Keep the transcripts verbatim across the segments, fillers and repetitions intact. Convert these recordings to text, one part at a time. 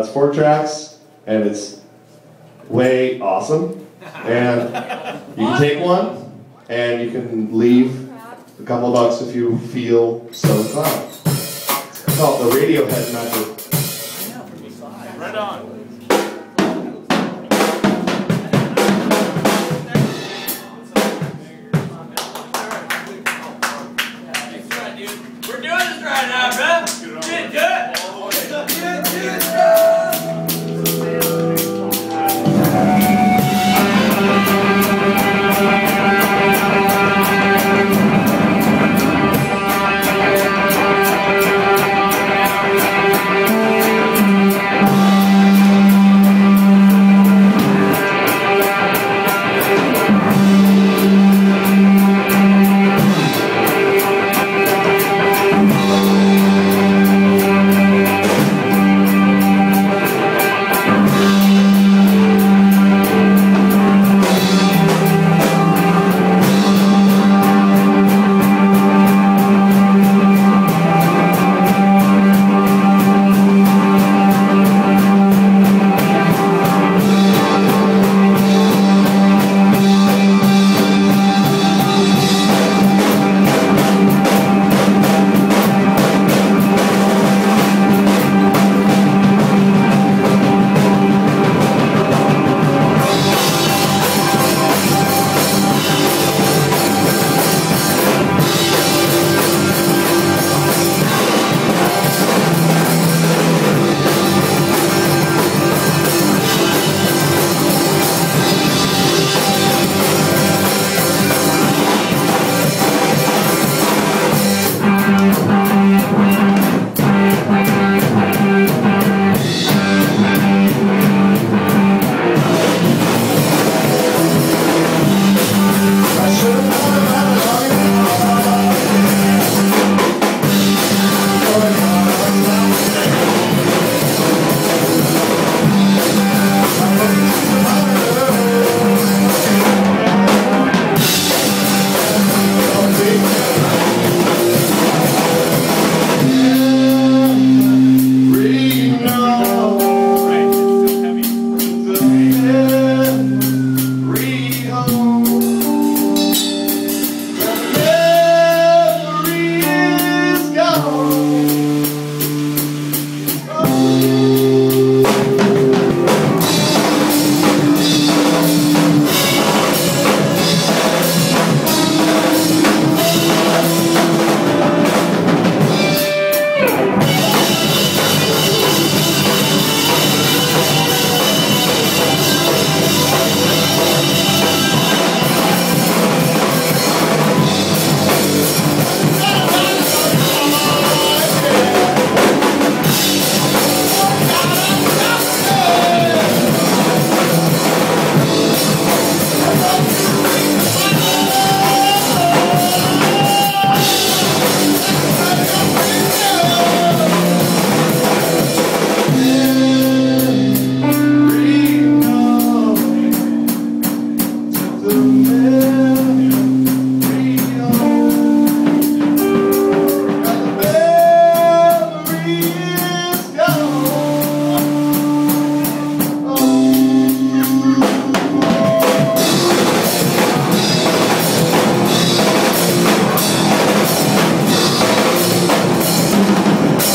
it's four tracks, and it's way awesome. And you can take one, and you can leave a couple of bucks if you feel so inclined. It's called the Radiohead method. Right on. We're doing this right now, man. Get good. Get good.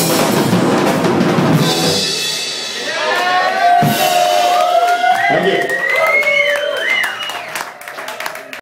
Thank you.